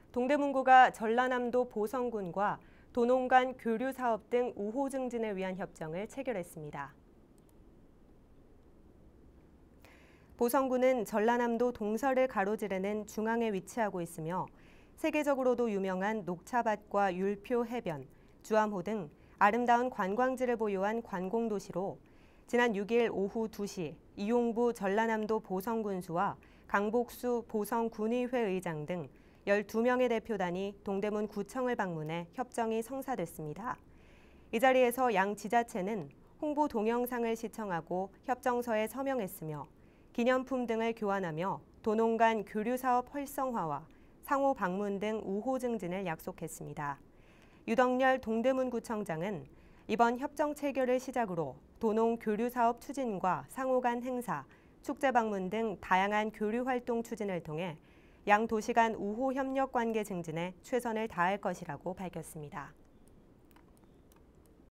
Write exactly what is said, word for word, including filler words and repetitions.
동대문구가 전라남도 보성군과 도농 간 교류 사업 등 우호 증진을 위한 협정을 체결했습니다. 보성군은 전라남도 동서를 가로지르는 중앙에 위치하고 있으며 세계적으로도 유명한 녹차밭과 율표 해변, 주암호 등 아름다운 관광지를 보유한 관공도시로 지난 육 일 오후 두 시 이용부 전라남도 보성군수와 강복수 보성군의회 의장 등 열두 명의 대표단이 동대문 구청을 방문해 협정이 성사됐습니다. 이 자리에서 양 지자체는 홍보 동영상을 시청하고 협정서에 서명했으며 기념품 등을 교환하며 도농 간 교류 사업 활성화와 상호 방문 등 우호 증진을 약속했습니다. 유덕열 동대문구청장은 이번 협정 체결을 시작으로 도농 교류 사업 추진과 상호 간 행사, 축제 방문 등 다양한 교류 활동 추진을 통해 양 도시 간 우호 협력 관계 증진에 최선을 다할 것이라고 밝혔습니다.